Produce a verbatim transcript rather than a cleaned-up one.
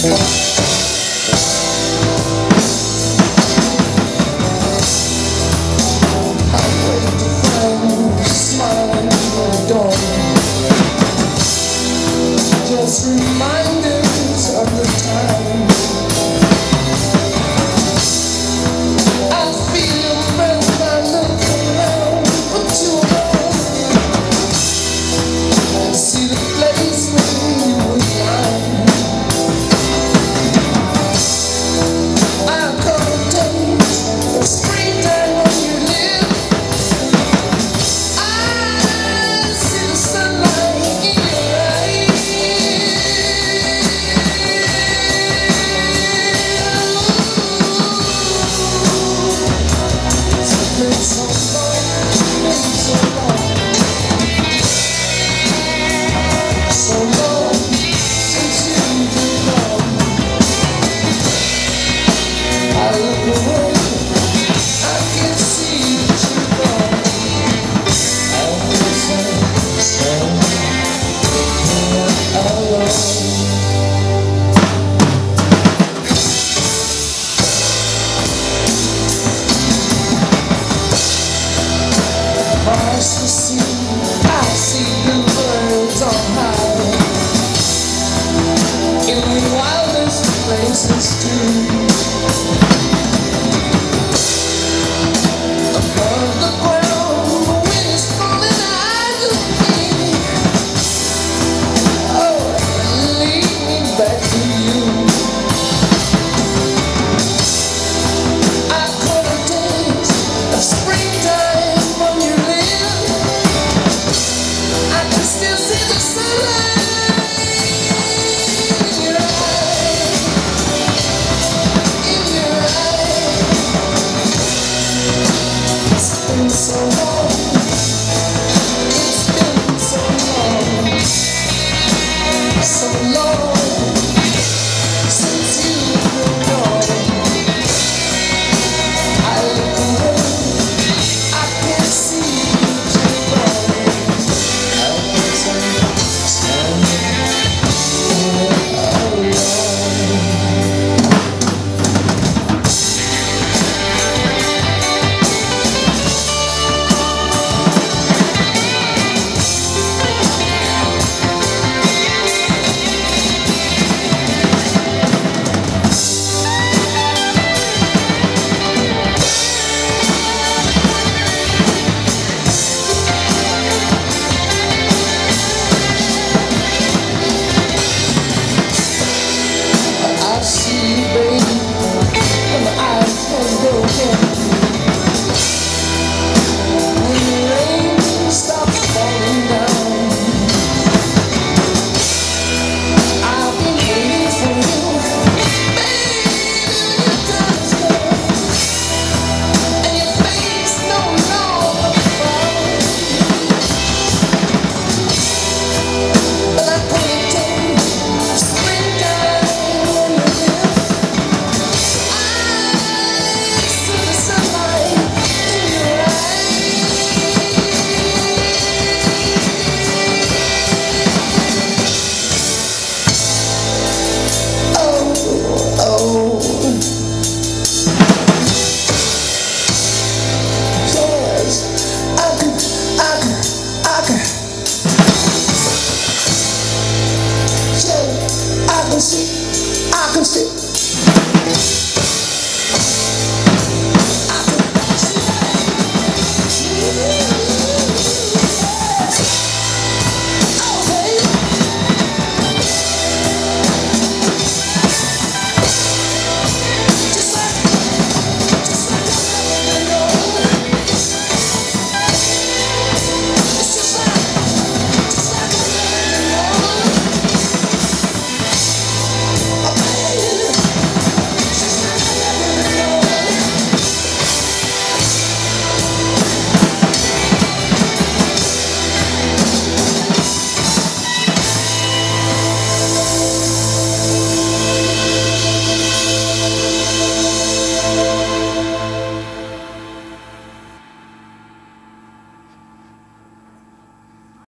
Just reminders of the time I feel your breath, I look around, but you alone. I see the place where you were lying. I call days of springtime when you live. I see the sunlight in your eyes. Across the sea, I see blue birds on high, in the wildest places too. Above the ground, the wind is falling, I look in. Oh, lead me back to you. I call the days of springtime when you live. I can still see the sunlight in your eyes, in your eyes. It's been so long, it's been so long, so long since you've been gone. I look away, I can't see you gone. I see you, baby, when my eyes can go again. When the rain stops falling down, I've been waiting for you, baby, when your time is gone, and your face no longer found. But I couldn't take springtime. I can see, I can see.